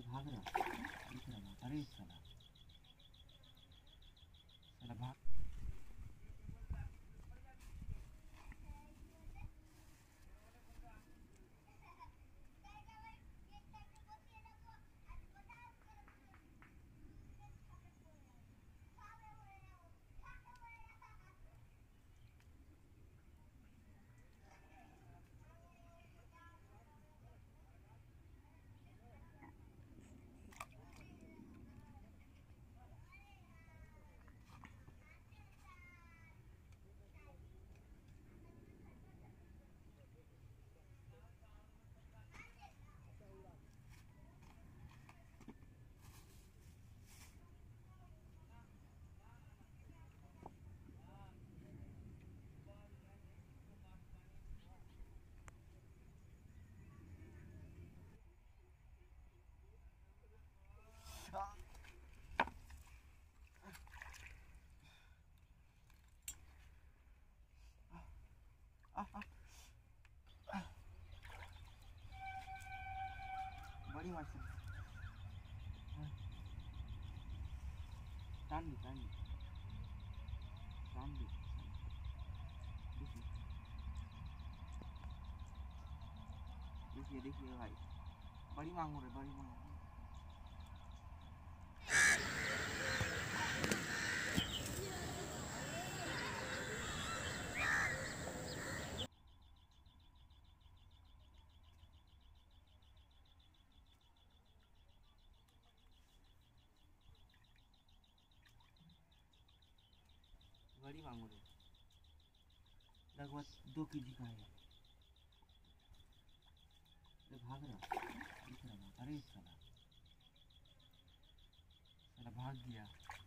भाग रहा दिख रहा। अरे साला साला भाग। बड़ी मछली टान दी देखिए भाई, बड़ी मांगूर है, बड़ी मांगूर। बड़ी मांगूर है, लगभग 2 kg का है। भाग रहा दिख रहा। अरे साला भाग गया।